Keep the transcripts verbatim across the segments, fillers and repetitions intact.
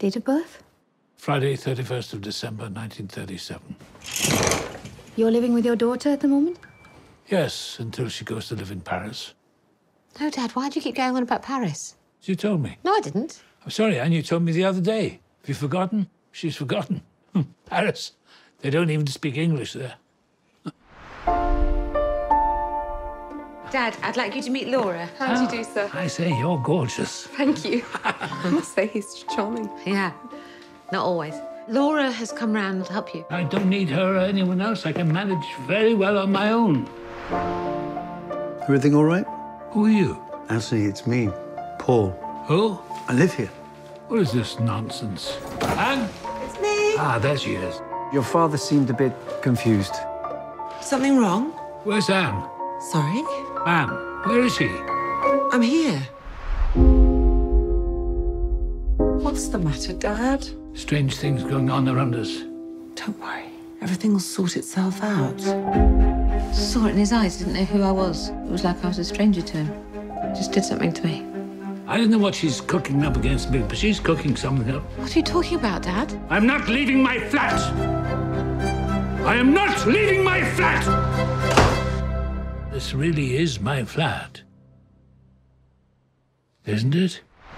Date of birth? Friday, thirty-first of December, nineteen thirty-seven. You're living with your daughter at the moment? Yes, until she goes to live in Paris. No, Dad, why do you keep going on about Paris? You told me. No, I didn't. I'm sorry, Anne, you told me the other day. Have you forgotten? She's forgotten. Paris. They don't even speak English there. Dad, I'd like you to meet Laura. How do you do, sir? I say, you're gorgeous. Thank you. I must say he's charming. Yeah, not always. Laura has come round to help you. I don't need her or anyone else. I can manage very well on my own. Everything all right? Who are you? Anthony, it's me, Paul. Who? I live here. What is this nonsense? Anne? It's me. Ah, there she is. Your father seemed a bit confused. Something wrong? Where's Anne? Sorry? Anne, where is she? I'm here. What's the matter, Dad? Strange things going on around us. Don't worry. Everything will sort itself out. Saw it in his eyes, didn't know who I was. It was like I was a stranger to him. Just did something to me. I don't know what she's cooking up against me, but she's cooking something up. What are you talking about, Dad? I'm not leaving my flat! I am not leaving my flat! This really is my flat. Isn't it?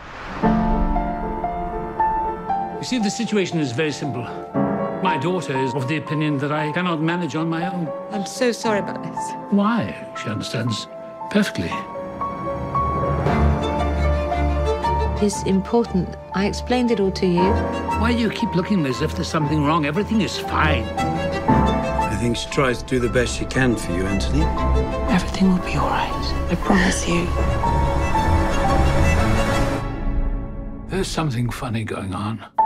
You see, the situation is very simple. My daughter is of the opinion that I cannot manage on my own. I'm so sorry about this. Why? She understands perfectly. It's important. I explained it all to you. Why do you keep looking as if there's something wrong? Everything is fine. I think she tries to do the best she can for you, Anthony. Everything will be all right. I promise you. There's something funny going on.